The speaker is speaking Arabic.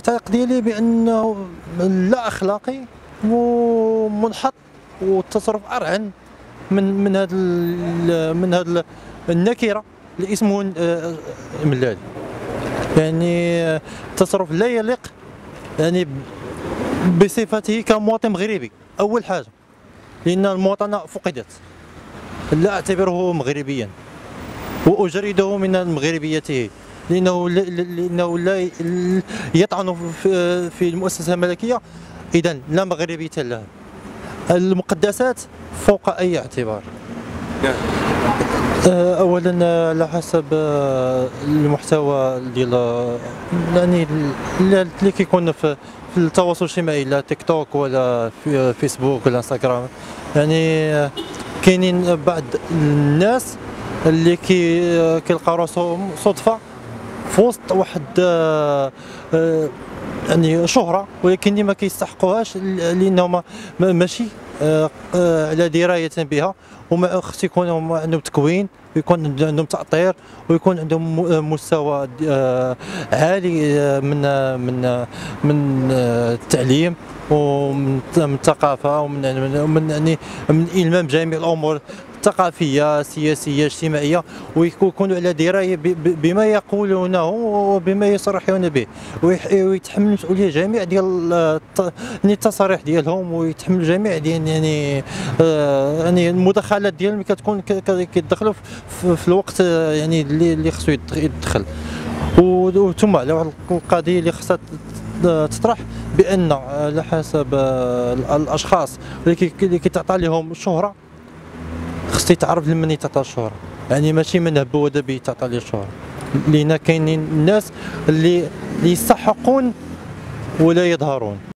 التعليق ديالي بانه لا اخلاقي ومنحط، والتصرف ارعن من هذا النكره اللي اسمه ملالي. يعني تصرف لا يليق يعني بصفته كمواطن مغربي. اول حاجه لان المواطنه فقدت، لا اعتبره مغربيا واجرده من مغربيته، لانه لا يطعن في المؤسسه الملكيه، اذا لا مغربيه له. المقدسات فوق اي اعتبار. اولا على حسب المحتوى ديال يعني اللي كيكون في التواصل الاجتماعي، لا تيك توك ولا في فيسبوك ولا انستغرام. يعني كاينين بعض الناس اللي كيلقاو راسهم صدفه في وسط واحد يعني شهره، ولكن ما كيستحقوهاش لانهم ماشي على درايه بها، وما خص يكون عندهم تكوين، ويكون عندهم تأطير، ويكون عندهم مستوى عالي من التعليم ومن الثقافه ومن يعني من إلمام جميع الامور الثقافيه سياسيه اجتماعيه، ويكونوا على درايه بما يقولونه وبما يصرحون به، ويتحمل المسؤوليه جميع ديال التصاريح ديالهم، ويتحمل جميع ديال يعني المداخلات ديالهم اللي كتكون كيدخلوا في الوقت يعني اللي خصو يدخل. وثم على واحد القضيه اللي خصها تطرح، بان على حسب الاشخاص اللي كيتعطى لهم الشهره خص يتعرف لمن يتعطى الشهره، يعني ماشي من هب ودب يتعطى ليه الشهره، لان كاينين الناس اللي يستحقون ولا يظهرون.